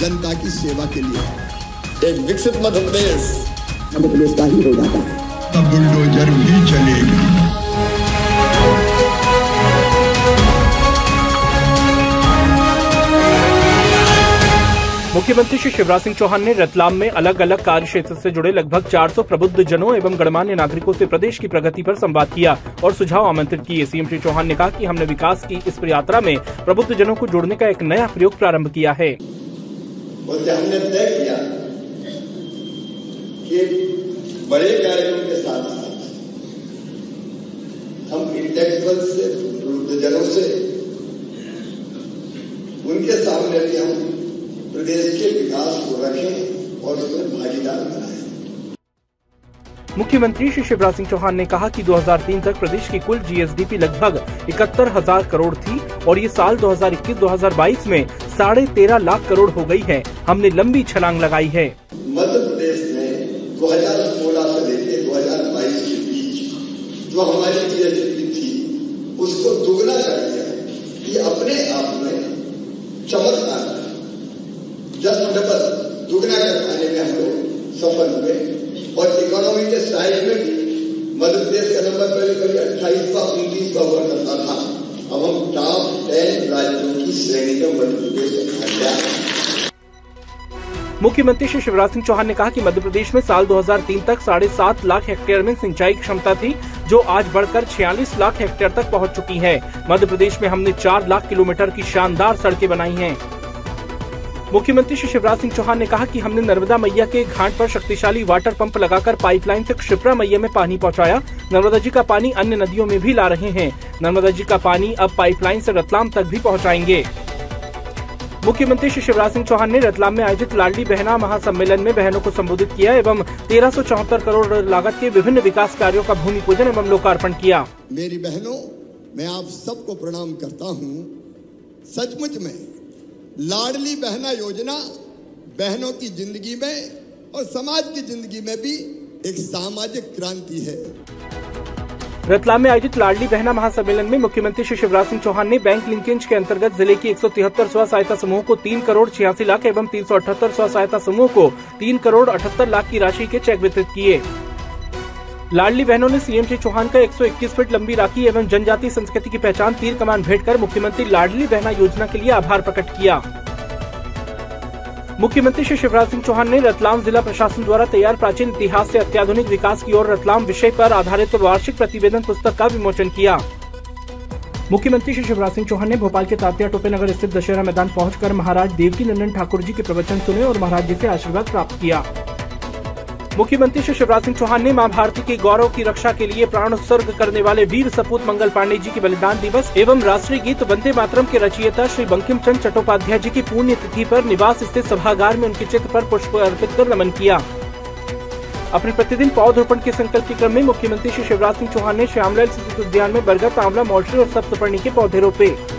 जनता की सेवा के लिए। एक विकसित मध्य प्रदेश का ही हो जाता है, तब बुलडोजर भी चलेगा। मुख्यमंत्री श्री शिवराज सिंह चौहान ने रतलाम में अलग अलग कार्य क्षेत्र से जुड़े लगभग 400 प्रबुद्ध जनों एवं गणमान्य नागरिकों से प्रदेश की प्रगति पर संवाद किया और सुझाव आमंत्रित किए। सीएम श्री चौहान ने कहा कि हमने विकास की इस यात्रा में प्रबुद्ध जनों को जोड़ने का एक नया प्रयोग प्रारंभ किया है। हमने तय किया कि बड़े कार्यक्रम के साथ हम इंटेलेक्चुअल से प्रबुद्ध जनों से उनके सामने भी हम प्रदेश के विकास को रखें और उसमें भागीदार बनाएं। मुख्यमंत्री श्री शिवराज सिंह चौहान ने कहा कि 2003 तक प्रदेश की कुल जीएसडीपी लगभग 71,000 करोड़ थी और ये साल 2021-2022 में 13.5 लाख करोड़ हो गई है। हमने लंबी छलांग लगाई है। मध्य प्रदेश ने 2016 से लेकर 2022 के बीच जो हमारी जीएसडीपी थी उसको दुगना कर दिया। ये अपने आप में चमत्कार है। जस्ट डबल दुगना कर पाने में हम लोग सफल हुए और इकोनॉमी के साइड में भी मध्य प्रदेश का नंबर पहले कभी 28वां 29वां हुआ करता था। अब हम टॉप 10 राज्यों की श्रेणी में मध्य प्रदेश आ गया। मुख्यमंत्री श्री शिवराज सिंह चौहान ने कहा कि मध्य प्रदेश में साल 2003 तक 7.5 लाख हेक्टेयर में सिंचाई क्षमता थी जो आज बढ़कर 46 लाख हेक्टेयर तक पहुंच चुकी है। मध्य प्रदेश में हमने 4 लाख किलोमीटर की शानदार सड़कें बनाई हैं। मुख्यमंत्री श्री शिवराज सिंह चौहान ने कहा कि हमने नर्मदा मैया के घाट पर शक्तिशाली वाटर पंप लगाकर पाइपलाइन से क्षिप्रा मैया में पानी पहुंचाया। नर्मदा जी का पानी अन्य नदियों में भी ला रहे हैं। नर्मदा जी का पानी अब पाइपलाइन से रतलाम तक भी पहुंचाएंगे। मुख्यमंत्री श्री शिवराज सिंह चौहान ने रतलाम में आयोजित लाडली बहना महासम्मेलन में बहनों को संबोधित किया एवं 1374 करोड़ लागत के विभिन्न विकास कार्यों का भूमि पूजन एवं लोकार्पण किया। मेरी बहनों, मैं आप सबको प्रणाम करता हूँ। सचमुच में लाडली बहना योजना बहनों की जिंदगी में और समाज की जिंदगी में भी एक सामाजिक क्रांति है। रतलाम में आयोजित लाडली बहना महासम्मेलन में मुख्यमंत्री श्री शिवराज सिंह चौहान ने बैंक लिंकेज के अंतर्गत जिले की 173 स्व सहायता समूह को 3 करोड़ 86 लाख एवं 378 स्व सहायता समूह को 3 करोड़ 78 लाख की राशि के चेक वितरित किए। लाडली बहनों ने सीएम श्री चौहान का 121 फीट लंबी राखी एवं जनजातीय संस्कृति की पहचान तीर कमान भेंट कर मुख्यमंत्री लाडली बहना योजना के लिए आभार प्रकट किया। मुख्यमंत्री श्री शिवराज सिंह चौहान ने रतलाम जिला प्रशासन द्वारा तैयार प्राचीन इतिहास से अत्याधुनिक विकास की ओर रतलाम विषय पर आधारित वार्षिक प्रतिवेदन पुस्तक का विमोचन किया। मुख्यमंत्री श्री शिवराज सिंह चौहान ने भोपाल के तात्या टोपे नगर स्थित दशहरा मैदान पहुंचकर महाराज देवकी नंदन ठाकुर जी के प्रवचन सुने और महाराज जी से आशीर्वाद प्राप्त किया। मुख्यमंत्री श्री शिवराज सिंह चौहान ने मां भारती के गौरव की रक्षा के लिए प्राण उत्सर्ग करने वाले वीर सपूत मंगल पांडे जी के बलिदान दिवस एवं राष्ट्रीय गीत वंदे मातरम के रचयिता श्री बंकिम चंद्र चट्टोपाध्याय जी की पुण्य तिथि पर निवास स्थित सभागार में उनके चित्र पर पुष्प अर्पित कर नमन किया। अपने प्रतिदिन पौधरोपण के संकल्प के क्रम में मुख्यमंत्री श्री शिवराज सिंह चौहान ने श्यामलाल स्थित उद्यान में बरगद, आंवला, मौलरी और सप्तपर्णी के पौधे रोपे।